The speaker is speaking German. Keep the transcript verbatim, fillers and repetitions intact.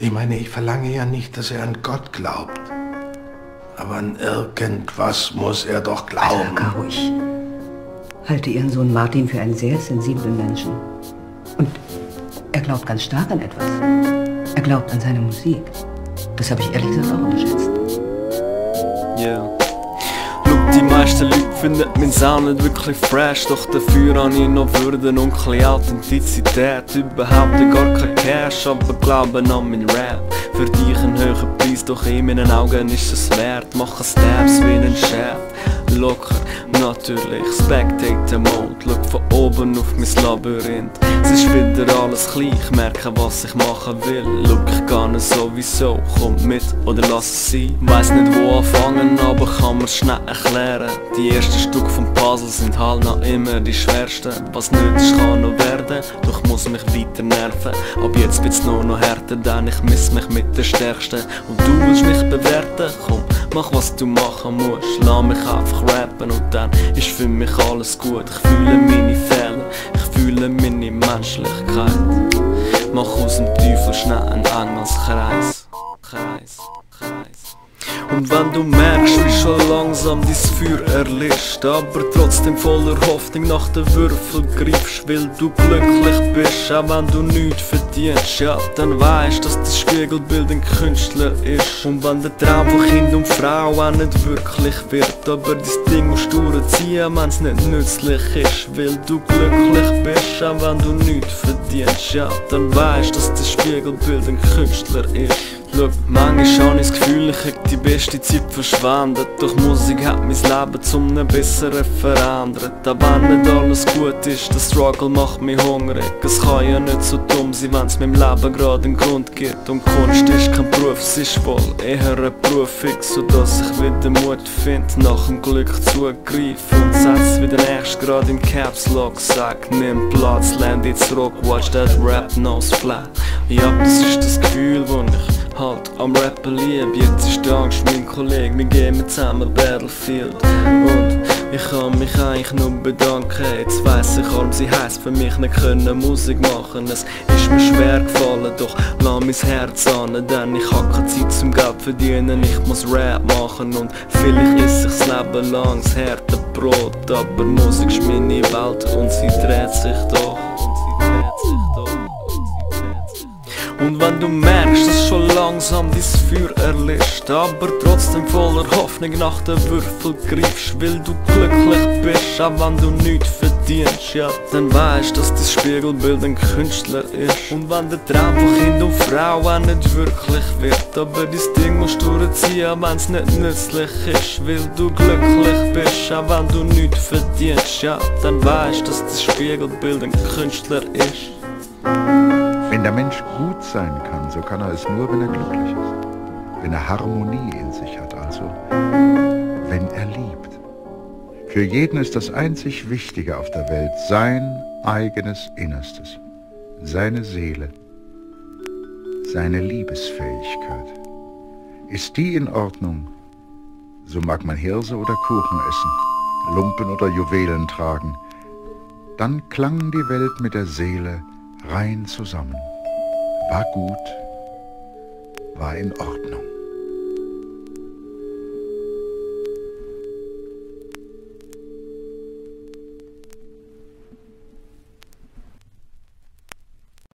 Ich meine, ich verlange ja nicht, dass er an Gott glaubt. Aber an irgendwas muss er doch glauben. Also, Caro, ich halte Ihren Sohn Martin für einen sehr sensiblen Menschen. Und er glaubt ganz stark an etwas. Er glaubt an seine Musik. Das habe ich ehrlich gesagt auch unterschätzt. Yeah. Die meisten Leute finden meinen Sound nicht wirklich fresh, doch dafür habe ich noch Würde und kleine Authentizität. Überhaupt gar kein Cash, aber glauben an meinen Rap. Für dich ein höherer Preis, doch in meinen Augen ist es wert. Mache Steps wie ein Chef, locker, natürlich, Spectator Mode. Schau von oben auf mein Labyrinth. Es ist wieder alles klein, ich merke, was ich machen will. Schau, ich kann es sowieso, komm mit oder lass es sein. Weiss nicht wo anfangen, aber kann mir's schnell erklären. Die ersten Stück vom Puzzle sind halt noch immer die schwersten. Was nicht ist, kann noch werden, doch muss mich weiter nerven. Ab jetzt wird's nur noch härter, denn ich miss mich mit der Stärksten. Und du willst mich bewerten, komm, mach was du machen musst. Lass mich einfach rappen und dann ist für mich alles gut. Ich fühle meine Fehler, ich fühle meine Menschlichkeit. Mach aus dem Teufel schnell einen Engelskreis. Kreis, Kreis. Und wenn du merkst, wie schon langsam dein Feuer erlischt, aber trotzdem voller Hoffnung nach den Würfel greifst, weil du glücklich bist, auch wenn du nichts verdienst, ja, dann weisst, dass das Spiegelbild ein Künstler ist. Und wenn der Traum von Kind und Frau auch nicht wirklich wird, aber dein Ding musst du durchziehen, wenn's nicht nützlich ist, weil du glücklich bist, auch wenn du nichts verdienst, ja, dann weisst, dass das Spiegelbild ein Künstler ist. Schau, manchmal habe ich das Gefühl, ich hätte die beste Zeit verschwendet. Doch Musik hat mein Leben zum einem besseren verändert. Auch wenn nicht alles gut ist, der Struggle macht mich hungrig. Es kann ja nicht so dumm sein, wenn es meinem Leben gerade einen Grund gibt. Und Kunst ist kein Beruf, es ist wohl eher ein Berufung, sodass ich wieder Mut finde, nach dem Glück zugreifen. Und setz wie der Nächste gerade im Caps Lock, sag, nimm Platz, land jetzt zurück, watch that rap nose flat. Ja, das ist das Gefühl, wo ich halt am Rappen lieb. Jetzt ist die Angst mein Kollege, wir gehen zusammen Battlefield. Und ich kann mich eigentlich nur bedanken. Jetzt weiss ich, warum sie heisst, für mich nicht können Musik machen. Es ist mir schwer gefallen, doch lass mein Herz an, denn ich hab keine Zeit zum Geld verdienen. Ich muss Rap machen und vielleicht ist sich's Leben lang das harte Brot. Aber Musik ist meine Welt und sie dreht sich doch. Und sie dreht sich doch. Und wenn du merkst, dass schon langsam dein Feuer erlischt, aber trotzdem voller Hoffnung nach den Würfel greifst, weil du glücklich bist, auch wenn du nichts verdienst, ja, dann weisst, dass dein Spiegelbild ein Künstler ist. Und wenn der Traum von Kind und Frau auch nicht wirklich wird, aber dein Ding musst du durchziehen, wenn's nicht nützlich ist, weil du glücklich bist, auch wenn du nichts verdienst, ja, dann weisst, dass das Spiegelbild ein Künstler ist. Wenn der Mensch gut sein kann, so kann er es nur, wenn er glücklich ist. Wenn er Harmonie in sich hat, also wenn er liebt. Für jeden ist das einzig Wichtige auf der Welt sein eigenes Innerstes, seine Seele, seine Liebesfähigkeit. Ist die in Ordnung, so mag man Hirse oder Kuchen essen, Lumpen oder Juwelen tragen, dann klang die Welt mit der Seele rein zusammen, war gut, war in Ordnung.